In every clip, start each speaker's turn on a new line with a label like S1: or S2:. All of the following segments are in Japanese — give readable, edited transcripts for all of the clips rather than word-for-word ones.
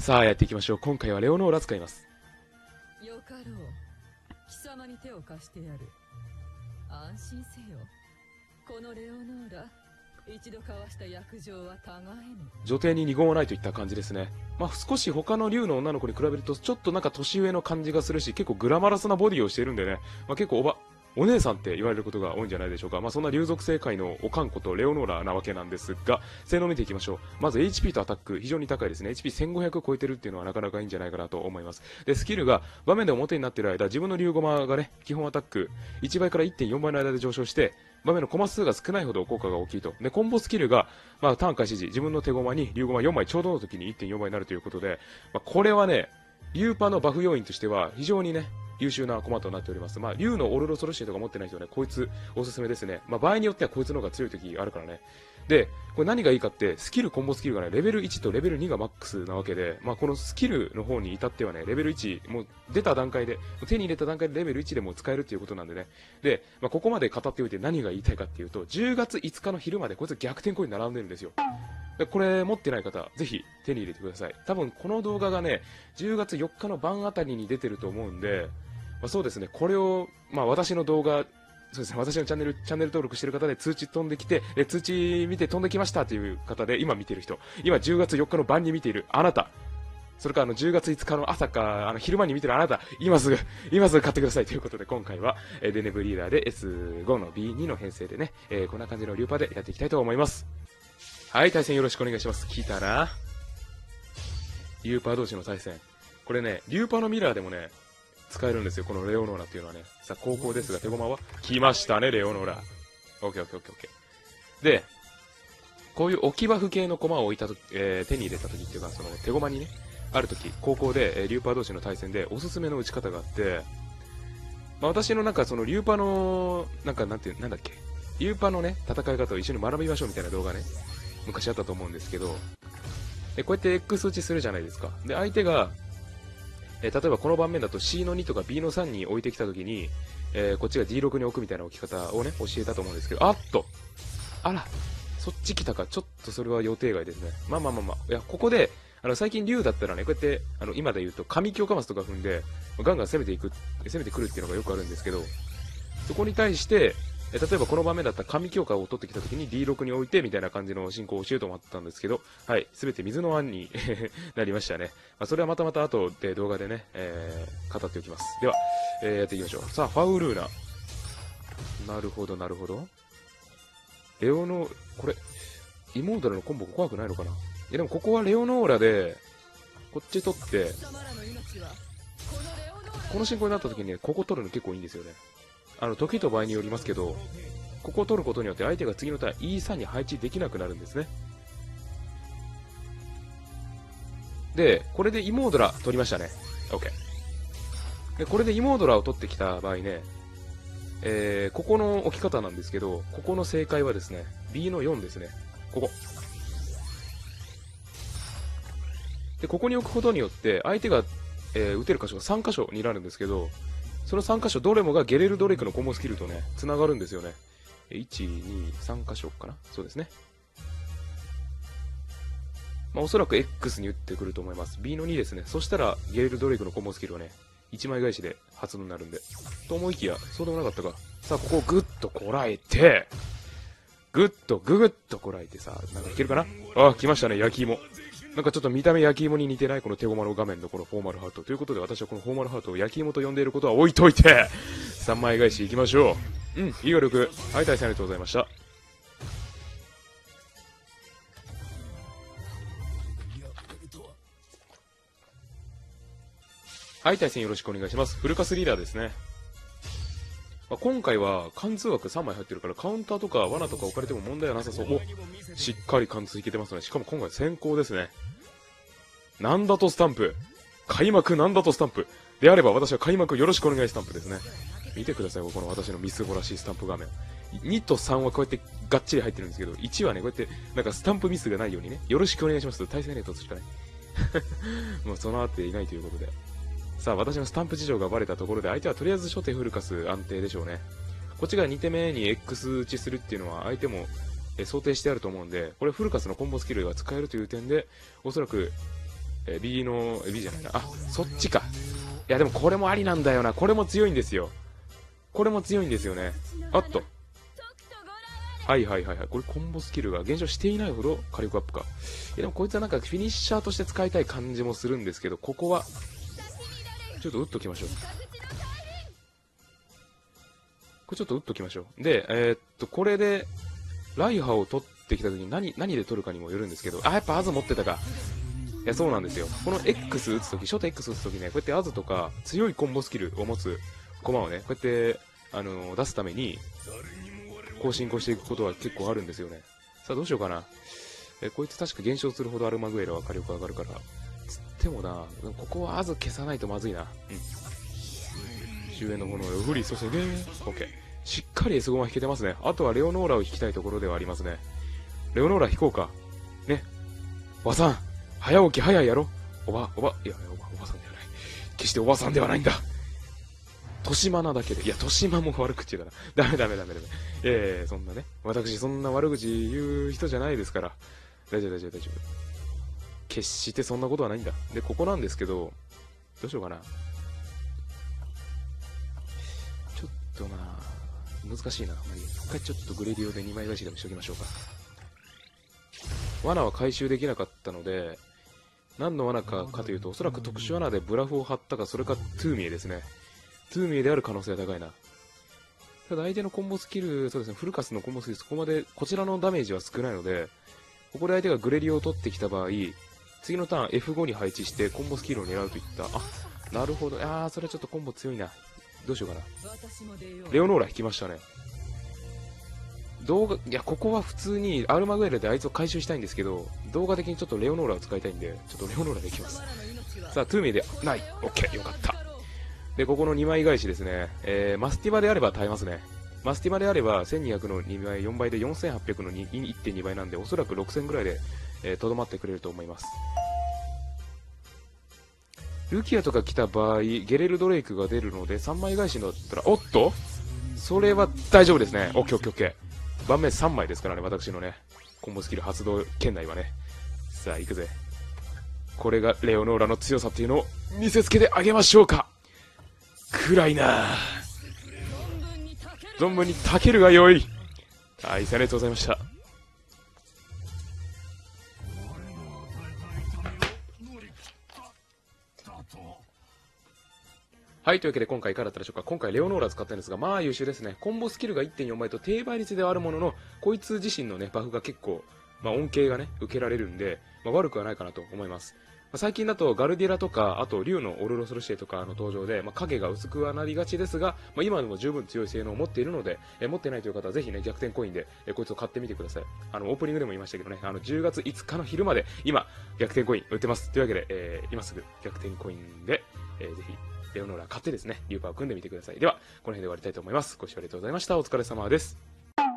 S1: さあやっていきましょう。今回はレオノーラ使います。
S2: よかろう。貴様に手を貸してやる。安心せよ。このレオノーラ、一度交わした約定は互いぬ。
S1: 女帝に二言はないといった感じですね。少し他の竜の女の子に比べるとちょっとなんか年上の感じがするし、結構グラマラスなボディをしているんでね、結構お姉さんって言われることが多いんじゃないでしょうか。そんな竜属性界のおかんことレオノーラなわけなんですが、性能を見ていきましょう。まず HP とアタック非常に高いですね。 HP1500 超えてるっていうのはなかなかいいんじゃないかなと思います。でスキルが場面で表になっている間、自分の竜駒がね、基本アタック1倍から 1.4 倍の間で上昇して、場面のコマ数が少ないほど効果が大きいと。でコンボスキルが、ターン開始時自分の手駒に竜駒4枚ちょうどの時に 1.4 倍になるということで、これはね、竜パのバフ要因としては非常にね優秀なコマとなっております。竜のオルロソルシエとか持ってない人はね、こいつおすすめですね。場合によってはこいつの方が強い時あるからね。で、これ何がいいかって、スキル、コンボスキルがね、レベル1とレベル2がマックスなわけで、このスキルの方に至ってはね、レベル1、もう出た段階で、手に入れた段階でレベル1でも使えるっていうことなんでね。で、ここまで語っておいて何が言いたいかっていうと、10月5日の昼までこいつ逆転コイン並んでるんですよ。でこれ持ってない方、ぜひ手に入れてください。多分この動画がね、10月4日の晩あたりに出てると思うんで、そうですね、これを、私の動画、そうですね、私のチャンネル登録してる方で通知飛んできて、通知見て飛んできましたという方で、今見てる人、今10月4日の晩に見ているあなた、それから10月5日の朝か昼間に見てるあなた、今すぐ買ってくださいということで、今回はデネブリーダーで S5 の B2 の編成でね、こんな感じのリューパーでやっていきたいと思います。はい、対戦よろしくお願いします。聞いたな。リューパー同士の対戦。これね、リューパーのミラーでもね、使えるんですよ、このレオノーラっていうのはね。さあ、高校ですが、手駒は来ましたね、レオノーラ。オッケーオッケーオッケーオッケー。で、こういう置きバフ系の駒を置いたと、手に入れた時っていうか、その手駒にね、ある時、高校で、リューパー同士の対戦でおすすめの打ち方があって、私のそのリューパーの、なんだっけ、リューパーのね、戦い方を一緒に学びましょうみたいな動画ね、昔あったと思うんですけど、でこうやって X 打ちするじゃないですか。で、相手が、例えばこの盤面だと C の2とか B の3に置いてきたときに、こっちが D6 に置くみたいな置き方をね、教えたと思うんですけど、あら、そっち来たか、ちょっとそれは予定外ですね。いや、ここで、最近竜だったらね、こうやって、今で言うと、神強化マスとか踏んで、ガンガン攻めてくるっていうのがよくあるんですけど、そこに対して、例えばこの場面だったら神強化を取ってきた時に D6 に置いてみたいな感じの進行を教えようと思ったんですけど、はい、すべて水の案になりましたね。それはまた後で動画でね、語っておきます。では、やっていきましょう。さあ、ファウルーナ。なるほど、なるほど。レオノー、これ、イモーダルのコンボ怖くないのかな。いや、でもここはレオノーラで、こっち取って、この進行になった時にね、ここ取るの結構いいんですよね。時と場合によりますけど、ここを取ることによって相手が次のターン E3 に配置できなくなるんですね。で、これでイモードラ取りましたね。OK。で、これでイモードラを取ってきた場合ね、ここの置き方なんですけど、ここの正解はですね、B の4ですね。ここ。で、ここに置くことによって、相手が、打てる箇所が3箇所になるんですけど、その3箇所どれもがゲレルドレイクのコンボスキルとね、繋がるんですよね。1、2、3箇所かな、そうですね。おそらく X に打ってくると思います。B の2ですね。そしたら、ゲレルドレイクのコンボスキルはね、1枚返しで発動になるんで。と思いきや、そうでもなかったか。さあ、ここをグッとこらえて、グッとこらえてさ、なんかいけるかな。来ましたね、焼き芋。なんかちょっと見た目焼き芋に似てないこの手駒の画面のこのフォーマルハートということで、私はこのフォーマルハートを焼き芋と呼んでいることは置いといて3枚返しいきましょう。いい火力。はい、対戦ありがとうございました。はい、対戦よろしくお願いします。フルカスリーダーですね。今回は貫通枠3枚入ってるからカウンターとか罠とか置かれても問題はなさそう。しっかり貫通いけてますね。しかも今回先行ですね。なんだとスタンプ。開幕なんだとスタンプ。であれば私は開幕よろしくお願いスタンプですね。見てください、この私のみすぼらしいスタンプ画面。2と3はこうやってがっちり入ってるんですけど、1はね、こうやってなんかスタンプミスがないようにね、よろしくお願いしますと対戦ネットしかない。もうそのあっていないということで。さあ、私のスタンプ事情がバレたところで、相手はとりあえず初手フルカス安定でしょうね。こっちが2手目に X 打ちするっていうのは相手も想定してあると思うんで、これフルカスのコンボスキルが使えるという点で、おそらく B の、B じゃないな。あ、そっちか。いや、でもこれもありなんだよな。これも強いんですよ。これも強いんですよね。あっと。はいはいはいはい。これコンボスキルが減少していないほど火力アップか。いや、でもこいつはなんかフィニッシャーとして使いたい感じもするんですけど、ここは、ちょっと打っときましょう。これちょっと打っときましょう。で、これで、ライハを取ってきた時に何で取るかにもよるんですけど、あ、やっぱアズ持ってたか。いや、そうなんですよ。この X 打つとき、初手 X 打つときね、こうやってアズとか強いコンボスキルを持つ駒をね、こうやって、出すために、こう進行していくことは結構あるんですよね。さあ、どうしようかな。こいつ確か減少するほどアルマグエラは火力上がるから。つってもな、ここはアズ消さないとまずいな。うん。周辺の炎を振り注げー。OK。しっかり S ゴマ引けてますね。あとはレオノーラを引きたいところではありますね。レオノーラ引こうか。ね。おばさん、早起き早いやろ。いや、おばさんではない。決しておばさんではないんだ。豊島なだけで。いや、豊島も悪口だな。ダメ。そんなね。私、そんな悪口言う人じゃないですから。大丈夫。決してそんなことはないんだ。で、ここなんですけど、どうしようかな。ちょっとな、難しいな。一回ちょっとグレディオで2枚返しでもしておきましょうか。罠は回収できなかったので、何の罠かというと、おそらく特殊罠でブラフを張ったか、それかトゥーミエですね。トゥーミエである可能性が高いな。ただ相手のコンボスキル、そうですね、フルカスのコンボスキル、そこまで、こちらのダメージは少ないので、ここで相手がグレリオを取ってきた場合、次のターン F5 に配置してコンボスキルを狙うといった。あ、なるほど。それはちょっとコンボ強いな。どうしようかな。レオノーラ引きましたね。いや、ここは普通にアルマグエラであいつを回収したいんですけど、動画的にちょっとレオノーラを使いたいんで、ちょっとレオノーラでいきます。さあ、トゥーミーで、ない。オッケー、よかった。で、ここの2枚返しですね。マスティバであれば耐えますね。マスティバであれば、1200の2倍、4倍で4800の 1.2 倍なんで、おそらく6000ぐらいで、とどまってくれると思います。ルキアとか来た場合、ゲレルドレイクが出るので、3枚返しだったら、おっとそれは大丈夫ですね。オッケーオッケーオッケー。盤面3枚ですからね、私のね、コンボスキル発動圏内はね。さあ、行くぜ。これがレオノーラの強さっていうのを見せつけてあげましょうか。暗いな存分にたけるが良い。はい、ありがとうございました。はい、というわけで今回いかがだったでしょうか。今回レオノーラ使ったんですが、まあ優秀ですね。コンボスキルが 1.4 倍と低倍率ではあるものの、こいつ自身のね、バフが結構、恩恵がね、受けられるんで、悪くはないかなと思います。最近だとガルディラとか、あと竜のオルロスルシエとかの登場で、影が薄くはなりがちですが、今でも十分強い性能を持っているので、持ってないという方はぜひね、逆転コインで、こいつを買ってみてください。オープニングでも言いましたけどね、10月5日の昼まで、今、逆転コイン売ってます。というわけで、今すぐ逆転コインで、ぜひ、レオノーラ買ってですね、リューパーを組んでみてください。では、この辺で終わりたいと思います。ご視聴ありがとうございました。お疲れ様です。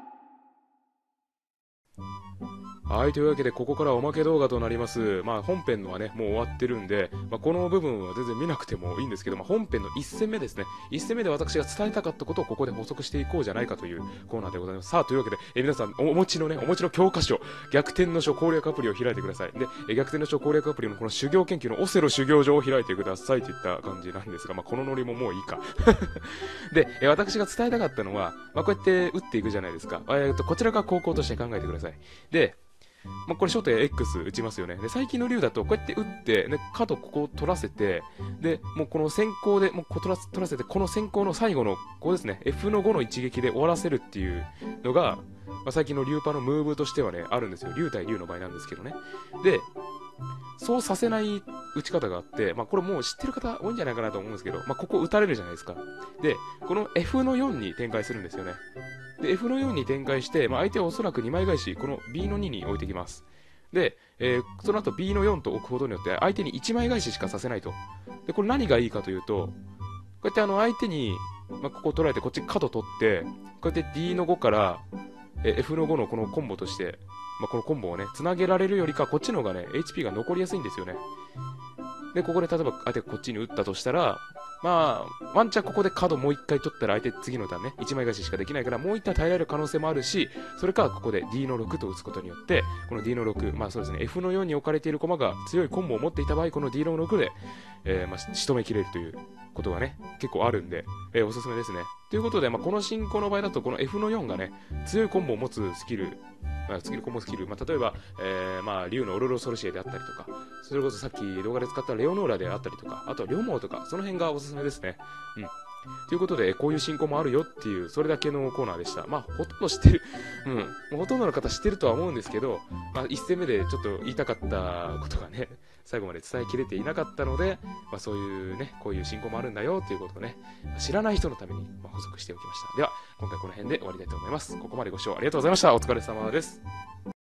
S1: はい、というわけでここからおまけ動画となります。本編のはね、もう終わってるんで、この部分は全然見なくてもいいんですけど、本編の1戦目ですね。1戦目で私が伝えたかったことをここで補足していこうじゃないかというコーナーでございます。さあ、というわけで、皆さんお持ちの教科書、逆転の書攻略アプリを開いてください。で、逆転の書攻略アプリのこの修行研究のオセロ修行場を開いてくださいといった感じなんですが、このノリももういいか。で、私が伝えたかったのは、こうやって打っていくじゃないですか。こちらが高校として考えてください。で、これ初手 X 打ちますよね。で、最近の竜だとこうやって打って、で、角ここを取らせて、で、もうこの先行で、もうこう取らせて、この先行の最後の、こうですね、F の5の一撃で終わらせるっていうのが、最近の竜パのムーブとしてはね、あるんですよ。竜対竜の場合なんですけどね。で、そうさせない打ち方があって、これもう知ってる方多いんじゃないかなと思うんですけど、ここ打たれるじゃないですか。で、この F の4に展開するんですよね。で、F の4に展開して、相手はおそらく2枚返し、この B の2に置いてきます。で、その後 B の4と置くことによって、相手に1枚返ししかさせないと。で、これ何がいいかというと、こうやって相手に、ここを取られて、こっち角取って、こうやって D の5から、F の5のこのコンボとして、このコンボをね、繋げられるよりか、こっちの方がね、HP が残りやすいんですよね。で、ここで例えば相手がこっちに打ったとしたら、 まあ、ワンチャンここで角もう一回取ったら相手次の段ね、1枚返ししかできないから、もう一旦耐えられる可能性もあるし、それかここで D の6と打つことによって、この D の6、まあそうですね、F の4に置かれている駒が強いコンボを持っていた場合、この D の6で、まあ、仕留めきれるということがね、結構あるんで、おすすめですね。ということで、まあ、この進行の場合だと、この F の4がね、強いコンボを持つスキル、コンボスキル、まあ、例えば、まあ、竜のオロロソルシエであったりとか、それこそさっき動画で使ったレオノーラであったりとか、あとはリョモーとか、その辺がおすすめですね。うん。ということで、こういう進行もあるよっていう、それだけのコーナーでした。まあ、ほとんど知ってる、うん、もうほとんどの方知ってるとは思うんですけど、まあ、1戦目でちょっと言いたかったことがね、最後まで伝えきれていなかったので、まあ、そういうね、こういう進行もあるんだよっていうことをね、知らない人のために補足しておきました。では、今回この辺で終わりたいと思います。ここまでご視聴ありがとうございました。お疲れ様です。